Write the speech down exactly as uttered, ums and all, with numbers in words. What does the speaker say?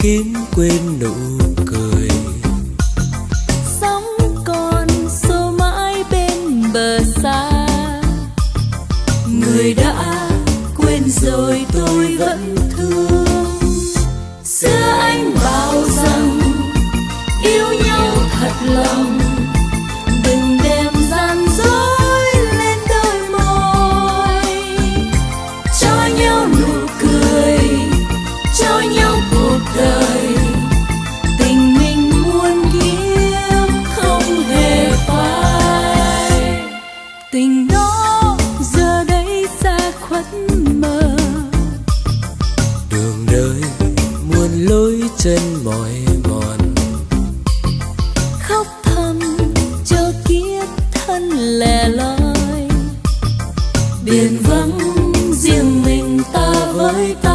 kín quên nụ cười. Sóng còn xô mãi bên bờ xa, người đã quên rồi tôi vẫn thương. Xưa anh bảo rằng yêu nhau thật lòng, đừng đem gian dối lên đôi môi. Cho nhau nụ cười, cho nhau cuộc đời, tình mình muôn kiếp không hề phai. Tình đó giờ đây xa khuất mờ, đường đời muôn lối chân mỏi mòn. khóc thầm cho kiếp thân lẻ loi, biển vắng riêng mình ta với ta.